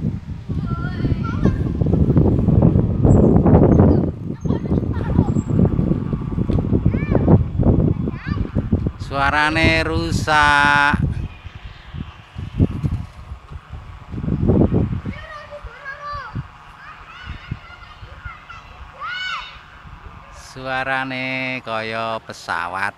Suarane rusak. Suarane kaya pesawat.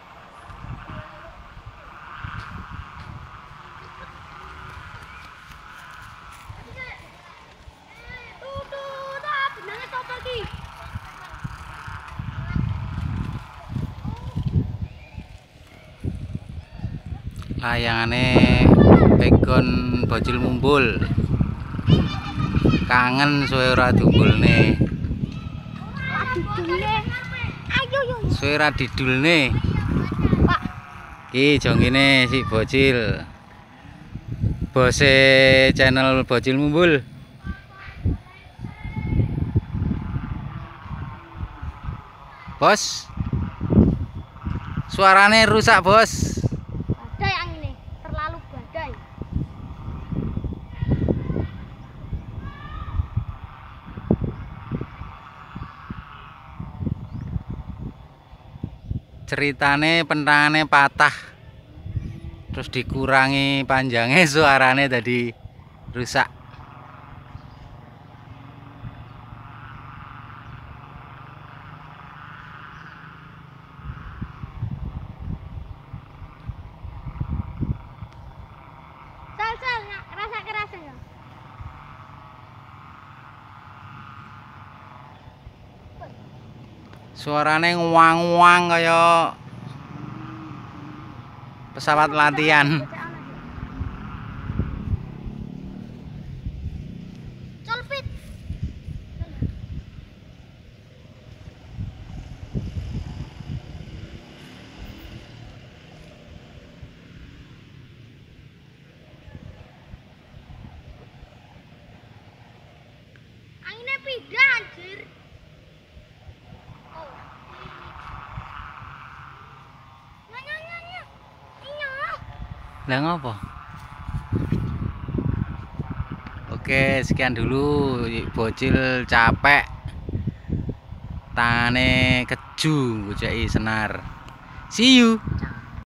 Layangane pegon bocil mumbul. Kangen suwe ora dungulne. Suwe ora didulne. Pak. Ki jongine si bocil. Bose channel bocil mumbul. Bos. Suarane rusak, Bos. Badai angin ini, terlalu badai. Ceritane pentangane patah. Terus dikurangi panjangnya suarane tadi rusak. Sel rasa kerasa ya. Suarane nguang-nguang kaya pesawat latihan. Colpit. Anginnya pindah anjir. Oh. Nanya. Iya. Lah ngopo? Oke, sekian dulu. Bocil capek. Tangane keju ngojeki senar. See you.